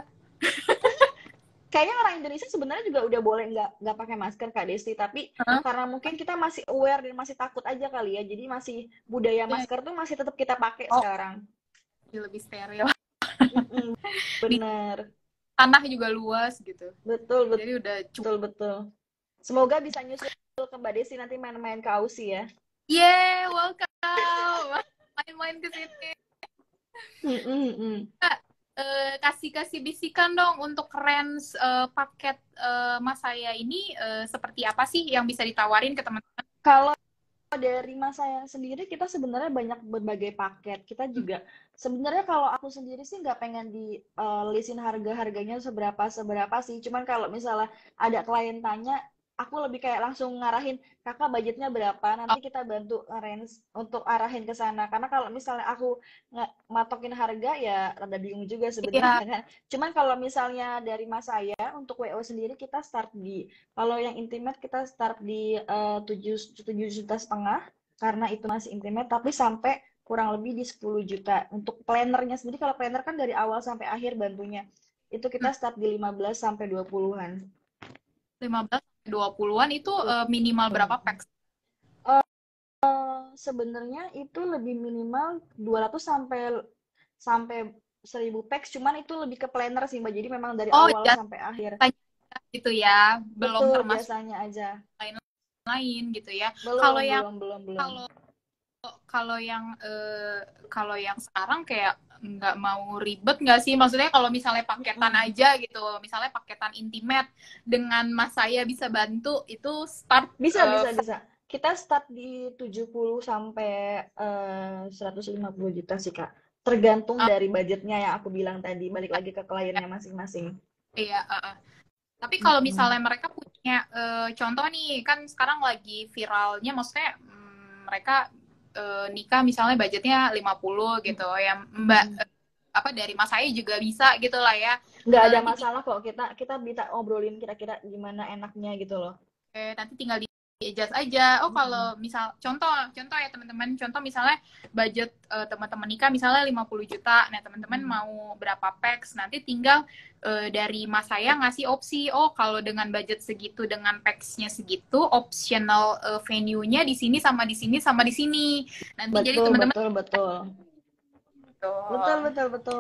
Kayaknya orang Indonesia sebenarnya juga udah boleh nggak nggak pakai masker Kak Desti, tapi
Hah?
karena mungkin kita masih aware dan masih takut aja kali ya, jadi masih budaya
Ya.
masker tuh masih tetap kita pakai
Oh,
sekarang.
lebih steril.
Mm-mm,
Di
bener,
tanah juga luas gitu.
betul
Jadi udah cukup.
betul betul. Semoga bisa nyusul ke Mbak Desti nanti main-main ke Aussie ya.
Yeah, welcome. Main-main ke sini.
Mm-mm-mm.
Eh, kasih-kasih bisikan dong untuk range eh, paket eh, mas saya ini eh, seperti apa sih yang bisa ditawarin ke teman-teman?
Kalau dari Mas saya sendiri, kita sebenarnya banyak berbagai paket. Kita juga sebenarnya kalau aku sendiri sih nggak pengen di uh, listin harga-harganya seberapa seberapa sih. Cuman kalau misalnya ada klien tanya, aku lebih kayak langsung ngarahin, kakak budgetnya berapa, nanti kita bantu arrange untuk arahin ke sana. Karena kalau misalnya aku nggak matokin harga ya rada bingung juga
Iya,
sebenarnya kan. Cuman kalau misalnya dari mas saya untuk W O sendiri kita start di, kalau yang intimate kita start di eh, tujuh tujuh juta setengah karena itu masih intimate, tapi sampai kurang lebih di sepuluh juta. Untuk plannernya sendiri, kalau planner kan dari awal sampai akhir bantunya. Itu kita start di lima belas sampai dua puluhan-an.
lima belas sampai dua puluhan itu eh, minimal berapa
Tuh.
packs?
Sebenarnya itu lebih minimal dua ratus sampai sampai seribu packs, cuman itu lebih ke planner sih Mbak. Jadi memang dari
Oh,
awal sampai akhir.
jasanya gitu ya, belum
Betul,
termasuk
jasanya aja.
lain-lain gitu ya. Kalau
Belum,
yang
belum, belum, belum.
kalau kalau yang eh, kalau yang sekarang kayak nggak mau ribet nggak sih? Maksudnya kalau misalnya paketan
Mm-mm.
aja gitu, misalnya paketan intimate dengan mas saya bisa bantu itu start
Bisa,
eh,
bisa, bisa. Kita start di tujuh puluh sampai eh, seratus lima puluh juta sih, Kak. Tergantung
uh,
dari budgetnya yang aku bilang tadi, balik lagi ke kliennya masing-masing.
iya. Uh, uh. Tapi kalau
Mm-mm.
misalnya mereka punya eh, contoh nih, kan sekarang lagi viralnya, maksudnya mm, mereka eh, nikah misalnya budgetnya lima puluh gitu, yang Mbak
Mm-mm.
eh, apa dari mas saya juga bisa gitu lah ya.
Nggak
Eh,
ada
nanti
masalah kok, kita kita bisa obrolin kira-kira gimana enaknya gitu loh.
eh, nanti tinggal di adjust aja. Oh
Mm-mm.
kalau misal contoh contoh ya teman-teman, contoh misalnya budget eh, teman-teman nikah misalnya lima puluh juta. Nah, teman-teman
Mm.
mau berapa packs? Nanti tinggal eh, dari mas saya ngasih opsi. Oh, kalau dengan budget segitu dengan packsnya segitu, optional eh, venue-nya di sini sama di sini sama di sini. Nanti jadi
Betul,
teman-teman
betul, betul. Betul,
tuh
betul, betul.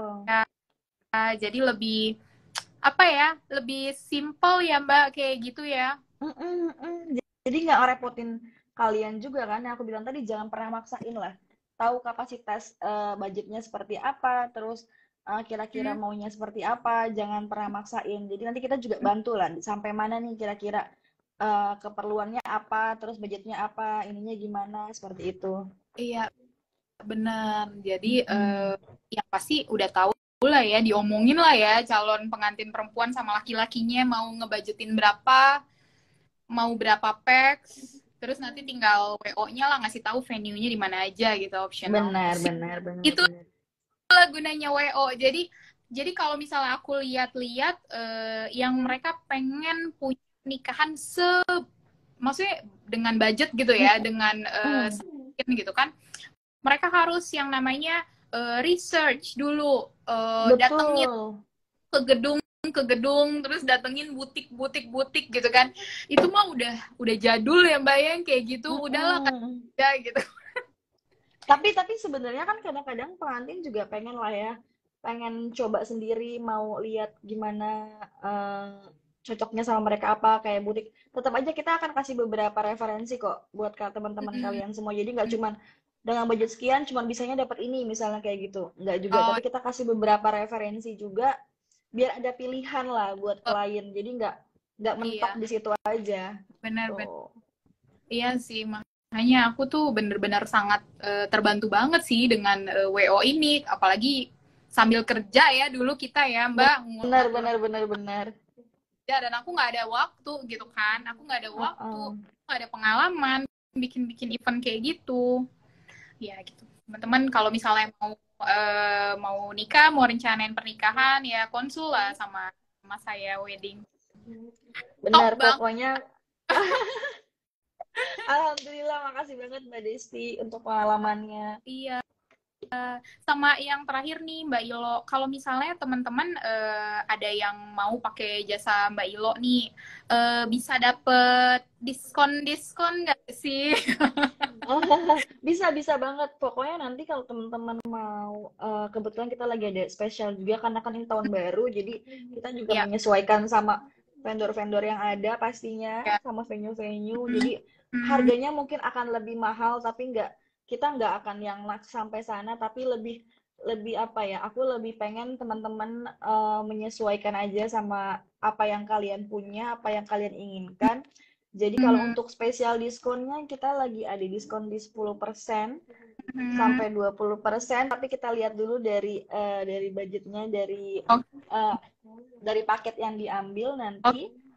ya, jadi lebih apa ya? Lebih simple ya, Mbak, kayak gitu ya.
Mm-mm, mm. Jadi nggak ngerepotin kalian juga kan? Yang aku bilang tadi jangan pernah maksain lah. Tahu kapasitas eh, budgetnya seperti apa, terus eh, kira-kira
Hmm.
maunya seperti apa, jangan pernah maksain. Jadi nanti kita juga bantu lah sampai mana nih kira-kira eh, keperluannya apa, terus budgetnya apa, ininya gimana, seperti itu.
Iya, benar. Jadi
Mm-mm.
eh, yang pasti udah tahu lah ya, diomongin lah ya calon pengantin perempuan sama laki-lakinya mau ngebudgetin berapa, mau berapa packs, terus nanti tinggal W O-nya lah ngasih tahu venue-nya di mana aja gitu optional.
Benar, benar, benar,
Itu
benar.
lah gunanya W O. Jadi jadi kalau misalnya aku lihat-lihat eh, yang mereka pengen punya nikahan se maksudnya dengan budget gitu ya, dengan eh,
Mm-mm.
sedikit gitu kan. Mereka harus yang namanya eh, research dulu, eh, datengin
Betul.
ke gedung ke gedung terus datengin butik butik butik gitu kan, itu mah udah udah jadul ya mbak yang kayak gitu, udahlah kan
Mm-mm.
aja gitu.
Tapi tapi sebenarnya kan kadang-kadang pengantin juga pengen lah ya, pengen coba sendiri, mau lihat gimana eh, cocoknya sama mereka apa kayak butik. Tetap aja kita akan kasih beberapa referensi kok buat ke teman-teman
Mm-mm.
kalian semua. Jadi nggak cuman dengan budget sekian, cuman bisanya dapat ini misalnya kayak gitu. Nggak juga.
Oh
Tapi kita kasih beberapa referensi juga biar ada pilihan lah buat klien. Jadi nggak nggak mentok
iya,
di situ aja.
benar-benar
Tuh.
iya sih, makanya aku tuh bener-bener sangat eh, terbantu banget sih dengan eh, W O ini, apalagi sambil kerja ya dulu kita ya mbak
Benar,
ngatur
benar, benar, benar.
kerja, dan aku nggak ada waktu gitu kan, aku nggak ada waktu,
Uh-uh.
nggak ada pengalaman bikin-bikin event kayak gitu ya gitu. Teman-teman kalau misalnya mau eh, mau nikah, mau rencanain pernikahan ya konsul lah sama sama saya wedding.
Benar,
Top bang.
pokoknya Alhamdulillah, makasih banget Mbak Desti untuk pengalamannya.
Iya. Sama yang terakhir nih Mbak Ilo, kalau misalnya teman-teman eh, ada yang mau pakai jasa Mbak Ilo nih, eh, bisa dapet diskon-diskon nggak sih?
Bisa, bisa banget. Pokoknya nanti kalau teman-teman mau, eh, kebetulan kita lagi ada spesial juga karena kan ini tahun baru, jadi kita juga
Ya,
menyesuaikan sama vendor-vendor yang ada pastinya,
ya.
sama venue-venue.
Hmm,
Jadi
hmm,
harganya mungkin akan lebih mahal, tapi nggak, kita nggak akan yang maks sampai sana, tapi lebih lebih apa ya? Aku lebih pengen teman-teman eh, menyesuaikan aja sama apa yang kalian punya, apa yang kalian inginkan. Jadi kalau
hmm,
untuk spesial diskonnya kita lagi ada diskon di sepuluh persen
hmm.
sampai dua puluh persen, tapi kita lihat dulu dari eh, dari budgetnya, dari
Oke,
eh, dari paket yang diambil
oke.
nanti.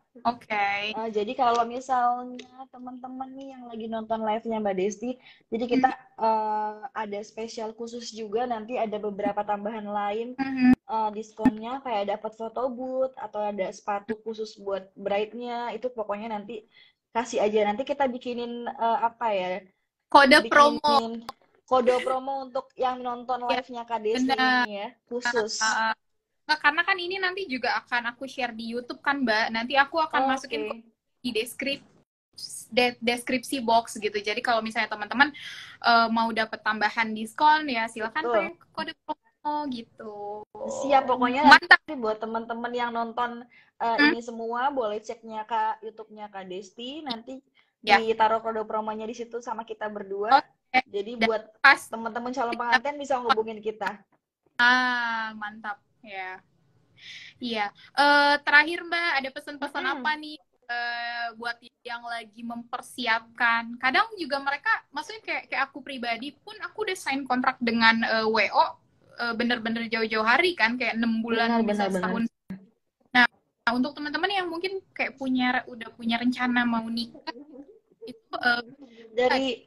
Oke.
Uh, jadi kalau misalnya teman-teman nih yang lagi nonton live-nya Mbak Desti, jadi kita
Mhm.
uh, ada spesial khusus juga, nanti ada beberapa tambahan lain
Mhm.
uh, diskonnya, kayak dapat foto booth atau ada sepatu khusus buat bride-nya, itu pokoknya nanti kasih aja. Nanti kita bikinin uh, apa ya,
Kode promo.
bikinin kode promo untuk yang nonton
Ya,
live-nya Kak Desti
benar.
ini ya, khusus.
Nah, karena kan ini nanti juga akan aku share di YouTube kan, Mbak. Nanti aku akan
Oke.
masukin di deskripsi de deskripsi box gitu. Jadi kalau misalnya teman-teman uh, mau dapat tambahan diskon ya silakan
Betul.
pakai kode promo gitu.
Siap, pokoknya
Mantap.
nanti buat teman-teman yang nonton uh,
Hmm?
ini semua boleh ceknya Kak YouTube-nya Kak Desti, nanti
Ya.
ditaruh kode promonya di situ sama kita berdua.
Oke.
Jadi
Dan
buat
pas
teman-teman calon pengantin bisa ngehubungin kita.
ah, mantap ya. Iya. Uh, terakhir Mbak, ada pesan-pesan
Mm-mm.
apa nih uh, buat yang lagi mempersiapkan? Kadang juga mereka, maksudnya kayak kayak aku pribadi pun, aku udah sign kontrak dengan uh, W O uh, bener-bener jauh-jauh hari kan, kayak enam bulan
Benar,
bisa
benar, benar.
setahun. Nah, untuk teman-teman yang mungkin kayak punya udah punya rencana mau nikah itu uh,
Dari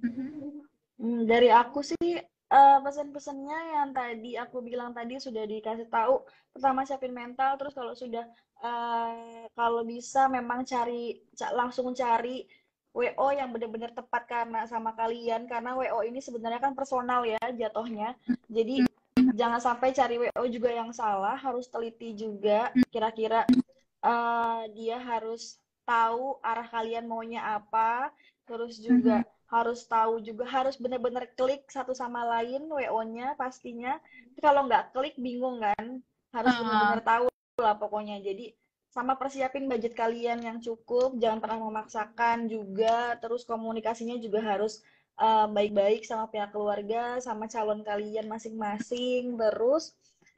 hmm, dari aku sih uh, pesan-pesannya yang tadi aku bilang tadi sudah dikasih tahu. Pertama siapin mental, terus kalau sudah uh, kalau bisa memang cari ca- langsung cari W O yang benar-benar tepat karena sama kalian, karena W O ini sebenarnya kan personal ya jatuhnya. Jadi jangan sampai cari W O juga yang salah, harus teliti juga kira-kira uh, dia harus tahu arah kalian maunya apa, terus juga harus tahu juga, harus benar-benar klik satu sama lain W O-nya pastinya. Tapi kalau nggak klik bingung kan, harus
uh,
benar-benar tahu lah pokoknya. Jadi sama persiapin budget kalian yang cukup, jangan pernah memaksakan juga, terus komunikasinya juga harus uh, baik-baik sama pihak keluarga, sama calon kalian masing-masing. Terus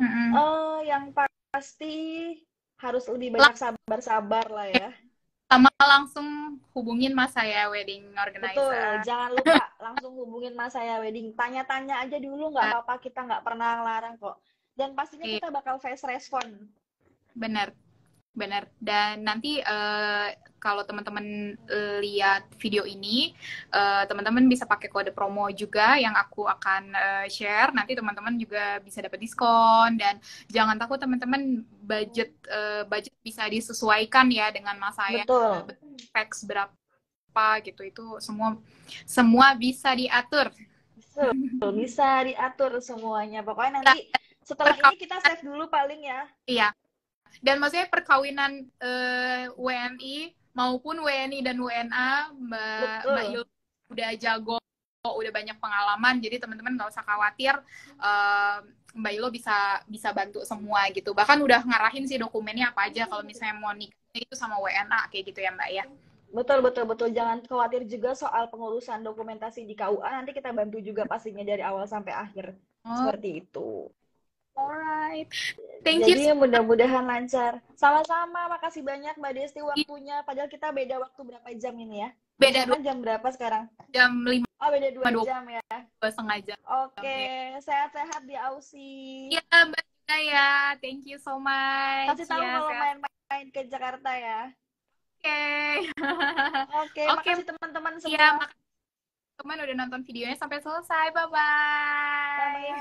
uh, yang pasti harus lebih banyak sabar-sabar lah ya.
sama langsung hubungin mas saya wedding
Betul,
organizer.
jangan lupa langsung hubungin mas saya wedding. Tanya-tanya aja dulu, nggak apa-apa, kita nggak pernah ngelarang kok. Dan pastinya
Oke,
kita bakal fast respond.
benar. Benar. Dan nanti uh, kalau teman-teman uh, lihat video ini, uh, teman-teman bisa pakai kode promo juga yang aku akan uh, share. Nanti teman-teman juga bisa dapat diskon dan jangan takut teman-teman, budget uh, budget bisa disesuaikan ya dengan mas saya.
Betul.
Teks berapa gitu, itu semua semua bisa diatur.
Betul, bisa diatur semuanya. Pokoknya nanti setelah ini kita save dulu paling ya.
Iya. Dan maksudnya perkawinan uh, W N I maupun W N I dan W N A, Mbak Mbak
Betul.
Il udah jago, udah banyak pengalaman, jadi teman-teman nggak usah khawatir, uh, Mbak Ilo bisa bisa bantu semua gitu. Bahkan udah ngarahin sih dokumennya apa aja kalau misalnya mau nikah itu sama W N A kayak gitu ya Mbak ya.
Betul, betul, betul. Jangan khawatir juga soal pengurusan dokumentasi di K U A. Nanti kita bantu juga pastinya dari awal sampai akhir.
Oh,
Seperti itu.
alright. Thank you.
Jadi mudah-mudahan lancar. Sama-sama, makasih banyak Mbak Desti waktunya. Padahal kita beda waktu berapa jam ini ya?
Beda
Di sana jam berapa sekarang?
Jam lima.
Oh, beda dua jam ya.
Dua setengah jam.
Oke, sehat-sehat di Aussie.
Iya, Mbak juga ya. Thank you so much.
Kasih tahu
ya,
kalau main-main ke Jakarta ya.
Oke.
Oke, makasih teman-teman semua.
Iya, teman udah nonton videonya sampai selesai. Bye-bye.
Bye-bye.